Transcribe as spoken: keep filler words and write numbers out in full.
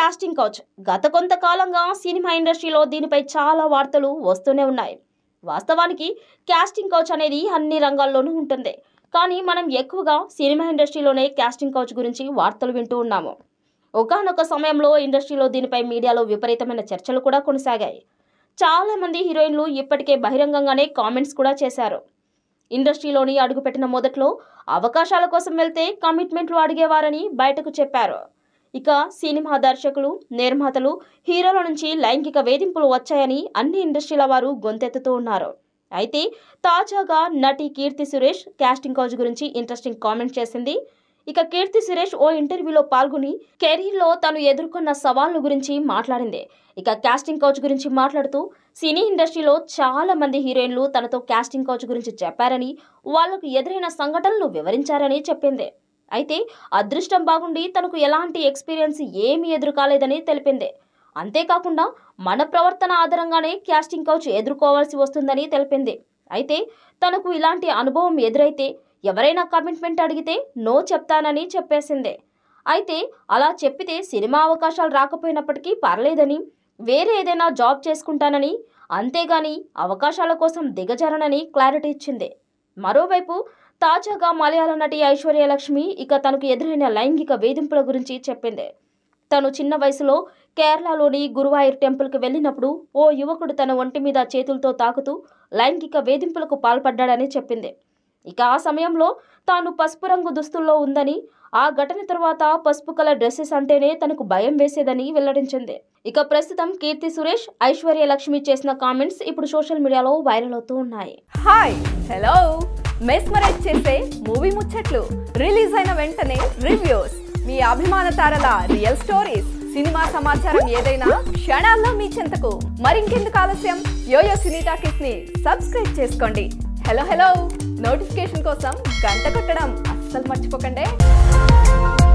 Casting couch గత కొంతకాలంగా cinema ఇండస్ట్రీలో దీనిపై చాలా వార్తలు వస్తూనే ఉన్నాయి. వాస్తవానికి కాస్టింగ్ కౌచ్ అనేది అన్ని రంగాల్లోనూ ఉంటుంది. కానీ మనం ఎక్కువగా సినిమా ఇండస్ట్రీలోనే కాస్టింగ్ కౌచ్ గురించి వార్తలు వింటూ ఉన్నాము. ఒకానొక సమయంలో ఇండస్ట్రీలో దీనిపై మీడియాలో విపరీతమైన చర్చలు కూడా కొనసాగాయి. చాలామంది హీరోయిన్లు ఇప్పటికే బహిరంగంగానే కామెంట్స్ కూడా చేశారు. ఇండస్ట్రీలోని అడుగుపెట్టిన మొదట్లో అవకాశాల కోసం వెళ్తే కమిట్మెంట్లు అడిగేవారని బయటకు చెప్పారు. ఇక సినిమా దర్శకులు, నిర్మాతలు, హీరోల నుంచి లైంగిక వేధింపులు వచ్చాయని అన్ని ఇండస్ట్రీల వారు గొంతెత్తుతూ ఉన్నారు. అయితే తాజాగా నటి కీర్తి సురేష్ కాస్టింగ్ కౌచ్ గురించి ఇంట్రెస్టింగ్ కామెంట్ చేసింది. ఇక కీర్తి సురేష్ ఓ ఇంటర్వ్యూలో పాల్గొని కెరీర్లో తను ఎదుర్కొన్న సవాళ్ల గురించి మాట్లాడింది. ఇక కాస్టింగ్ కౌచ్ గురించి మాట్లాడుతూ సినీ ఇండస్ట్రీలో చాలా మంది హీరోయిన్లు తనతో కాస్టింగ్ కౌచ్ గురించి చెప్పారని, వాళ్లకు ఎదురైన సంఘటనలు వివరించారని చెప్పింది. అయితే అదృష్టం బాగుండి తనకు ఎలాంటి ఎక్స్పీరియన్స్ ఏమీ ఎదురు కాలేదని తెలిపింది. అంతేకాకుండా మన ప్రవర్తన ఆధారంగానే కాస్టింగ్ కౌచ్ ఎదుర్కోవాల్సి వస్తుందని తెలిపింది. అయితే తనకు ఇలాంటి అనుభవం ఎదురైతే ఎవరైనా కమిట్మెంట్ అడిగితే నో చెప్తానని చెప్పేసింది. అయితే అలా చెప్పితే సినిమా అవకాశాలు రాకపోయినప్పటికీ పర్లేదని, వేరే ఏదైనా జాబ్ చేసుకుంటానని, అంతేగాని అవకాశాల కోసం దిగజారనని క్లారిటీ ఇచ్చింది. మరోవైపు తాజాగా మలయాళ నటి ఐశ్వర్యలక్ష్మి ఇక తనకు ఎదురైన లైంగిక వేధింపుల గురించి చెప్పింది. తను చిన్న వయసులో కేరళలోని గురువాయూర్ టెంపుల్కి వెళ్ళినప్పుడు ఓ యువకుడు తన ఒంటి మీద చేతులతో తాకుతూ లైంగిక వేధింపులకు పాల్పడ్డాడని చెప్పింది. ఇక ఆ సమయంలో తాను పసుపు రంగు దుస్తుల్లో ఉందని, ఆ ఘటన తర్వాత పసుపు కలర్ డ్రెస్సెస్ అంటేనే తనకు భయం వేసేదని వెల్లడించింది. ఇక ప్రస్తుతం కీర్తి సురేష్, ఐశ్వర్యలక్ష్మి చేసిన కామెంట్స్ ఇప్పుడు సోషల్ మీడియాలో వైరల్ అవుతూ ఉన్నాయి. హాయ్, హలో, మెస్మరైజ్ చేసే మూవీ ముచ్చట్లు, రిలీజ్ అయిన వెంటనే రివ్యూస్, మీ అభిమాన తారల రియల్ స్టోరీస్, సినిమా సమాచారం ఏదైనా క్షణాల్లో మీ చెంతకు. మరింకెందుకు ఆలస్యం, యోయో సినీ టాకీస్ ని సబ్స్క్రైబ్ చేసుకోండి. హలో హలో నోటిఫికేషన్ కోసం గంట కొట్టడం అస్సలు మర్చిపోకండి.